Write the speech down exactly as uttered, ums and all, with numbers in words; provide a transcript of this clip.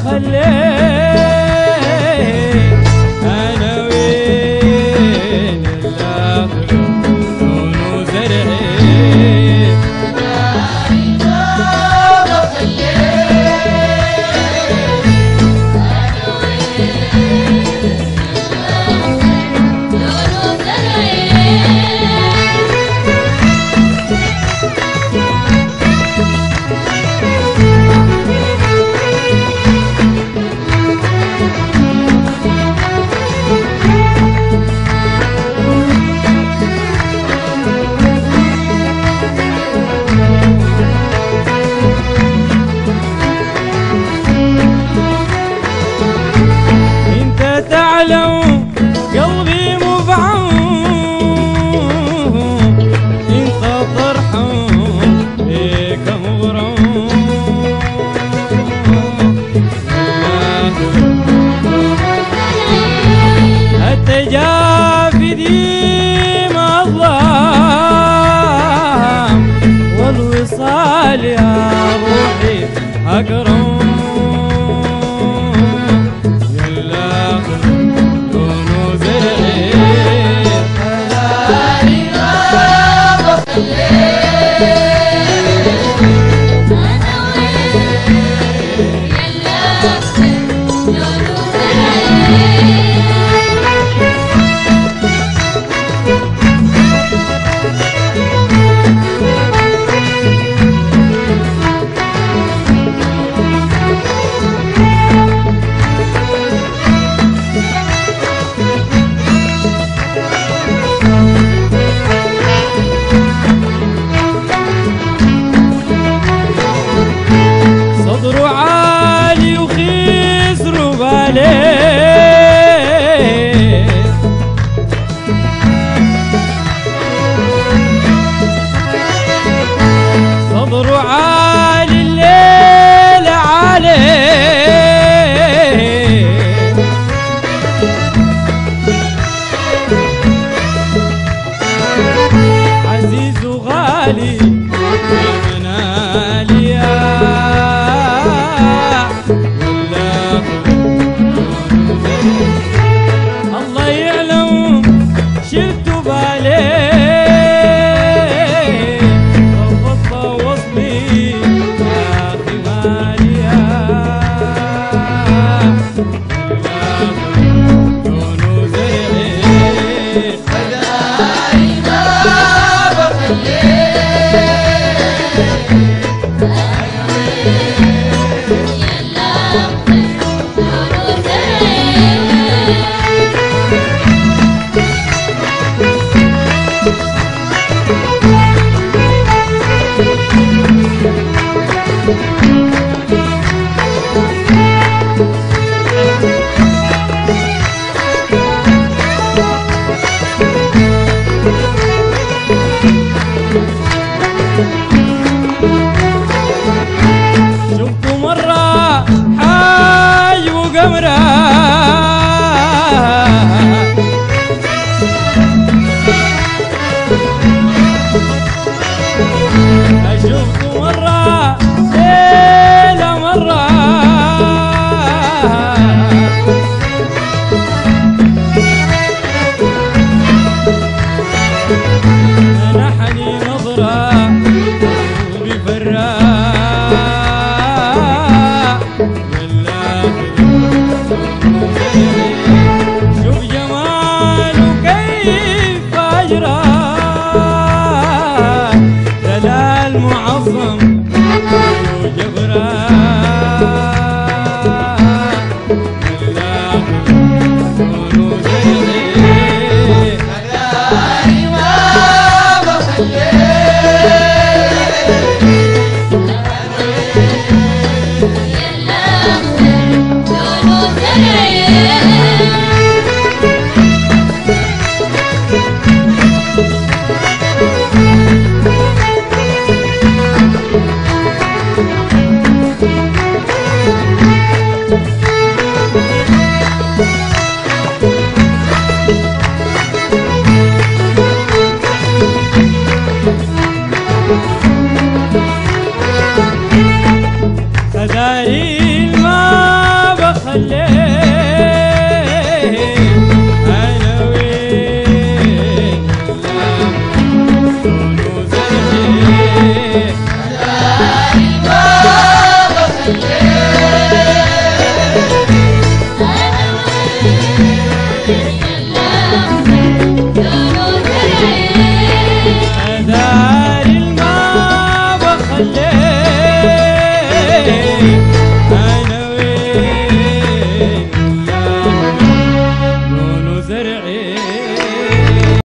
خليت أنا وين الآخر لون وزرعي بابا خليت أنا وين لون وزرعي تعلم قلبي مبعوم انت طرحان بيك مغرم التجافي ديما الظلام والوصال يا روحي اكرم صدر عالي الليل عليه عزيز وغالي منالي الله يعلم شلت بالي رفضت وصلي يا اخي ماليا لون زرعي خداي بابا خليت أنا وين يلا لون وزرعي شفت مرة حاج وقمرة شفت مرة ليلة مرة منحني نظرة بفراق شوف جماله كيف أجرى دلال معظم وجبرا خداي بابا خليت لون فداري المال عليه